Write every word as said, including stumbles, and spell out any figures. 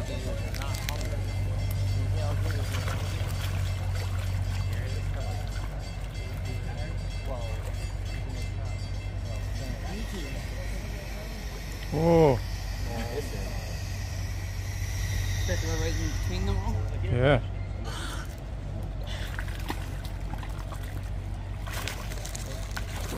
Oh. Is that the right way you clean them all? Yeah.